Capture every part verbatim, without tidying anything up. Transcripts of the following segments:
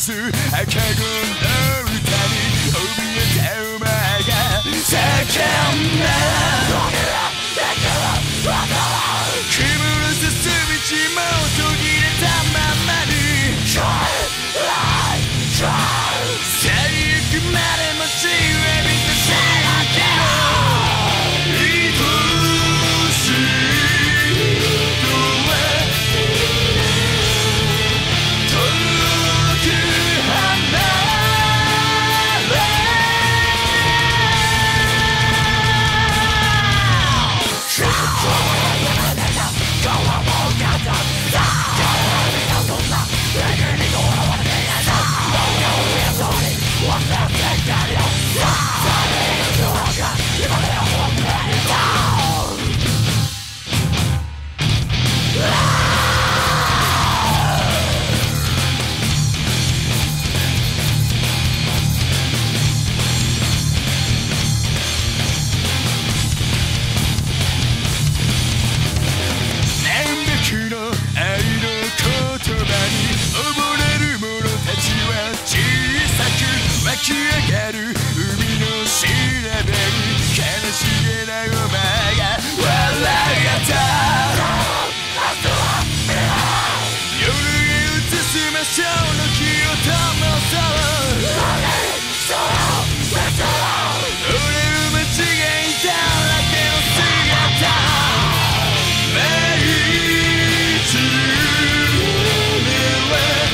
赤子の歌に怯えたお前が叫んだ煙る進む道も途切れたままに最悪までも血を浴びた背中愛しいとは遠く離湧き上がる海の調べに悲しげなお前が笑い合った夜へ移しましょうの火を灯そう俺を間違えただけの姿毎日俺は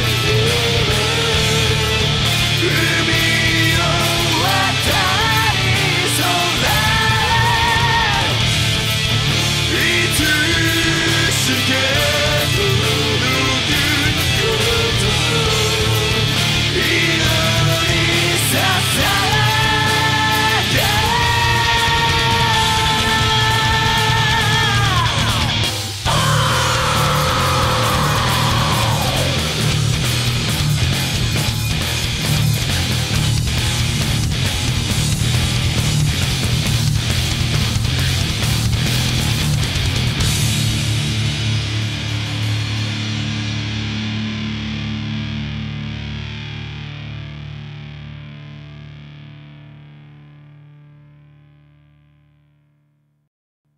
さ